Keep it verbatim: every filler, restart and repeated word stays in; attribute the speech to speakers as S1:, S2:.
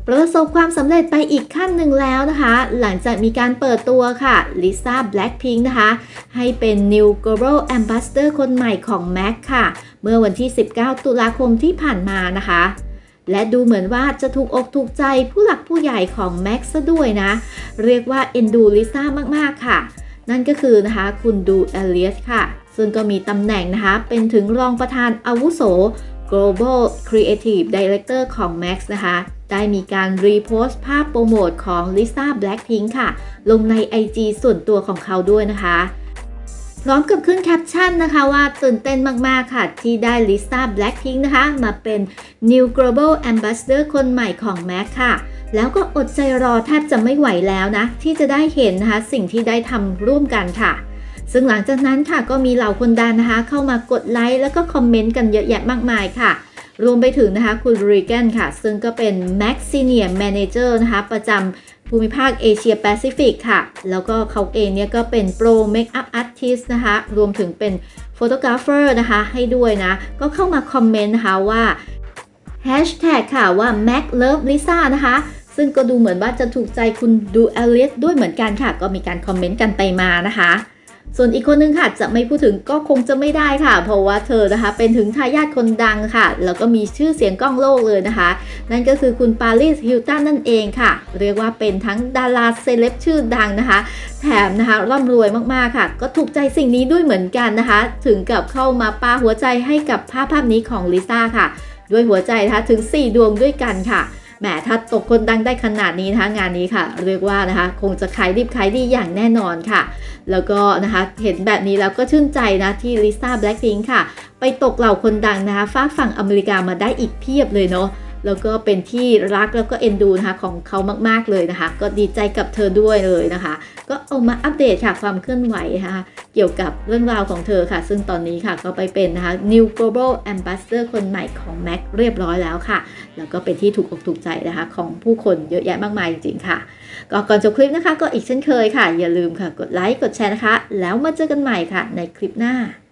S1: ประสบความสำเร็จไปอีกขั้นหนึ่งแล้วนะคะหลังจากมีการเปิดตัวค่ะลิซ่า Blackpink นะคะให้เป็น New Global Ambassador คนใหม่ของ แม็ก ค่ะเมื่อวันที่สิบเก้าตุลาคมที่ผ่านมานะคะและดูเหมือนว่าจะถูกอกถูกใจผู้หลักผู้ใหญ่ของ แม็ก ซะด้วยนะเรียกว่าเอ็นดูลิซ่ามากๆค่ะนั่นก็คือนะคะคุณดูเอเลียสค่ะซึ่งก็มีตำแหน่งนะคะเป็นถึงรองประธานอาวุโส Global Creative Director ของ แม็ก นะคะ ได้มีการรีโพสต์ภาพโปรโมทของลิซ่า Blackpink ค่ะลงใน ไอ จี ส่วนตัวของเขาด้วยนะคะพร้อมกับขึ้นแคปชั่นนะคะว่าตื่นเต้นมากๆค่ะที่ได้ลิซ่า Blackpink นะคะมาเป็น New Global Ambassador คนใหม่ของ แม็ก ค่ะแล้วก็อดใจรอแทบจะไม่ไหวแล้วนะที่จะได้เห็นนะคะสิ่งที่ได้ทำร่วมกันค่ะซึ่งหลังจากนั้นค่ะก็มีเหล่าคนดังนะคะเข้ามากดไลค์แล้วก็คอมเมนต์กันเยอะแยะมากมายค่ะรวมไปถึงนะคะคุณรีแกนค่ะซึ่งก็เป็น แม็ก Senior Manager นะคะประจำภูมิภาคเอเชียแปซิฟิกค่ะแล้วก็เขาเองเนี่ยก็เป็นโปรเมคอัพอาร์ติสต์นะคะรวมถึงเป็นโฟโตกราฟเฟอร์นะคะให้ด้วยนะก็เข้ามาคอมเมนต์นะคะว่าแฮชแท็กค่ะว่า แม็ก Love Lisa นะคะซึ่งก็ดูเหมือนว่าจะถูกใจคุณดูเอเลียสด้วยเหมือนกันค่ะก็มีการคอมเมนต์กันไปมานะคะส่วนอีกคนนึงค่ะจะไม่พูดถึงก็คงจะไม่ได้ค่ะเพราะว่าเธอนะคะเป็นถึงทายาทคนดังค่ะแล้วก็มีชื่อเสียงก้องโลกเลยนะคะนั่นก็คือคุณปาริสฮิลตันนั่นเองค่ะเรียกว่าเป็นทั้งดาราเซเลบชื่อดังนะคะแถมนะคะร่ำรวยมากๆค่ะก็ถูกใจสิ่งนี้ด้วยเหมือนกันนะคะถึงกับเข้ามาปาหัวใจให้กับภาพภาพนี้ของลิซ่าค่ะด้วยหัวใจนะคะถึงสี่ดวงด้วยกันค่ะแหมถ้าตกคนดังได้ขนาดนี้นะคะงานนี้ค่ะเรียกว่านะคะคงจะขายดิบขายดีอย่างแน่นอนค่ะแล้วก็นะคะเห็นแบบนี้แล้วก็ชื่นใจนะที่ลิซ่า Blackpink ค่ะไปตกเหล่าคนดังนะคะฝากฝั่งอเมริกามาได้อีกเพียบเลยเนาะแล้วก็เป็นที่รักแล้วก็เอ็นดูนะคะของเขามากๆเลยนะคะก็ดีใจกับเธอด้วยเลยนะคะก็เอามาอัปเดตค่ะความเคลื่อนไหวนะคะเกี่ยวกับเรื่องราวของเธอค่ะซึ่งตอนนี้ค่ะก็ไปเป็นนะคะ New Global Ambassador คนใหม่ของ แม็ก เรียบร้อยแล้วค่ะแล้วก็เป็นที่ถูกอกถูกใจนะคะของผู้คนเยอะแยะมากมายจริงๆค่ะก็ก่อนจบคลิปนะคะก็อีกเช่นเคยค่ะอย่าลืมค่ะกดไลค์กดแชร์นะคะแล้วมาเจอกันใหม่ค่ะในคลิปหน้า